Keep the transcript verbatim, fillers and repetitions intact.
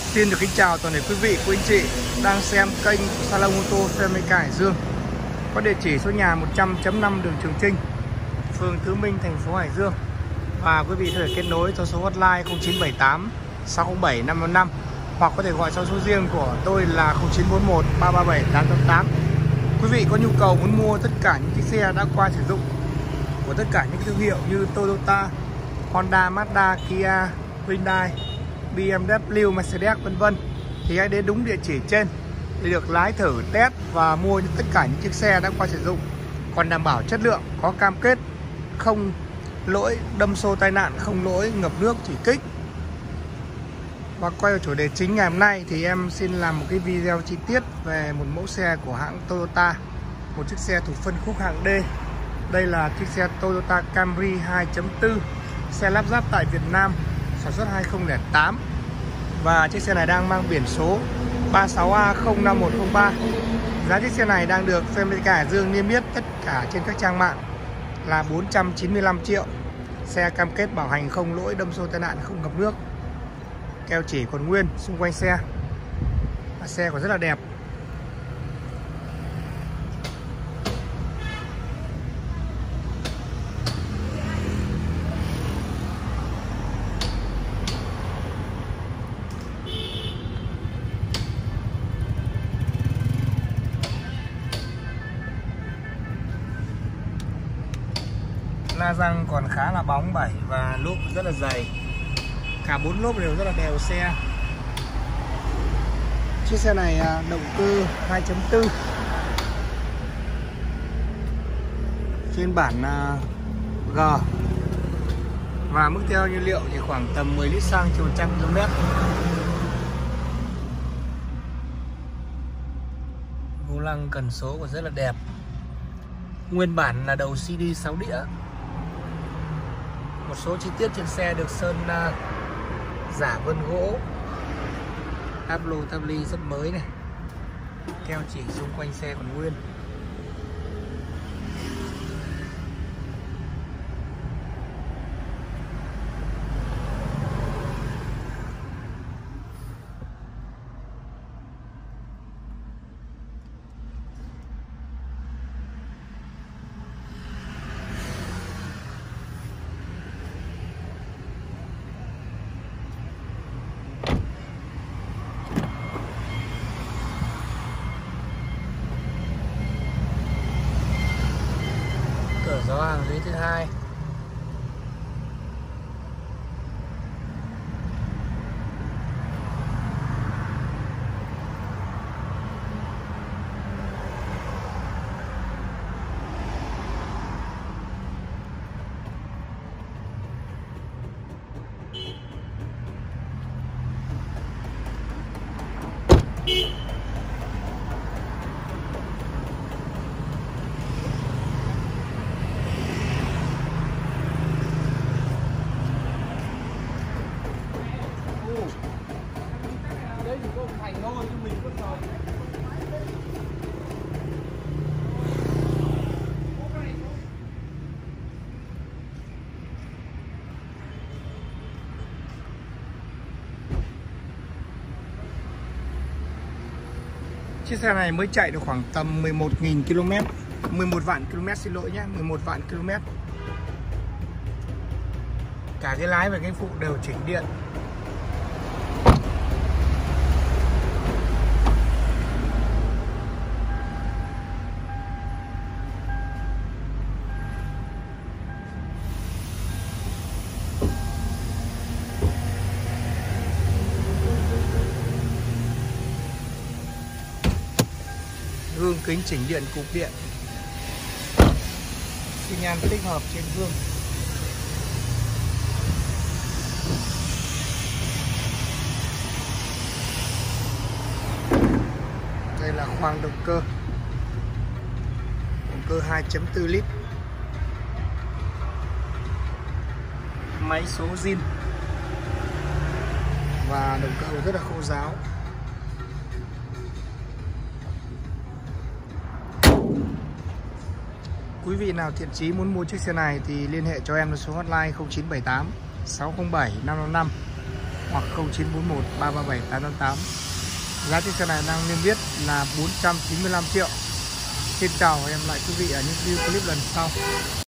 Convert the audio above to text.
Xin được kính chào toàn thể quý vị, quý anh chị đang xem kênh Salon ô tô xe Meca Hải Dương. Có địa chỉ số nhà một trăm chấm năm đường Trường Trinh, phường Thứ Minh, thành phố Hải Dương. Và quý vị có thể kết nối cho số hotline không chín bảy tám sáu không bảy năm năm năm, hoặc có thể gọi cho số riêng của tôi là không chín bốn một ba ba bảy tám tám tám. Quý vị có nhu cầu muốn mua tất cả những chiếc xe đã qua sử dụng của tất cả những thương hiệu như Toyota, Honda, Mazda, Kia, Hyundai, bê em vê, Mercedes vân vân, thì hãy đến đúng địa chỉ trên để được lái thử, test và mua tất cả những chiếc xe đã qua sử dụng, còn đảm bảo chất lượng, có cam kết không lỗi đâm xô tai nạn, không lỗi ngập nước chỉ kích. Và quay vào chủ đề chính ngày hôm nay thì em xin làm một cái video chi tiết về một mẫu xe của hãng Toyota, một chiếc xe thuộc phân khúc hạng D. Đây là chiếc xe Toyota Camry hai chấm bốn, xe lắp ráp tại Việt Nam, sản xuất hai không không tám. Và chiếc xe này đang mang biển số ba sáu A không năm một không ba. Giá chiếc xe này đang được Meca Hải Dương niêm yết tất cả trên các trang mạng là bốn trăm chín mươi lăm triệu. Xe cam kết bảo hành không lỗi đâm xô tai nạn, không ngập nước. Keo chỉ còn nguyên xung quanh xe. Xe còn rất là đẹp. La răng còn khá là bóng bẩy và lốp rất là dày. Cả bốn lốp đều rất là đều xe. Chiếc xe này động cơ hai chấm bốn, phiên bản G, và mức tiêu nhiên liệu thì khoảng tầm mười lít xăng trên một trăm ki lô mét. Vô lăng cần số còn rất là đẹp. Nguyên bản là đầu xê đê sáu đĩa. Một số chi tiết trên xe được sơn uh, giả vân gỗ. Táp lô táp ly rất mới này. Keo chỉ xung quanh xe còn nguyên. Cửa gió hàng ghế thứ hai. Chiếc xe này mới chạy được khoảng tầm mười một nghìn ki lô mét, mười một vạn ki lô mét, xin lỗi nhé, mười một vạn ki lô mét. Cả cái lái và cái phụ đều chỉnh điện. Gương kính chỉnh điện cụp điện. Xi nhan tích hợp trên gương. Đây là khoang động cơ. Động cơ hai chấm bốn lít. Máy số zin. Và động cơ rất là khô ráo. Quý vị nào thiện chí muốn mua chiếc xe này thì liên hệ cho em số hotline không chín bảy tám sáu không bảy năm năm năm hoặc không chín bốn một ba ba bảy tám tám tám. Giá chiếc xe này đang niêm yết là bốn trăm chín mươi lăm triệu. Xin chào và hẹn gặp lại quý vị ở những video clip lần sau.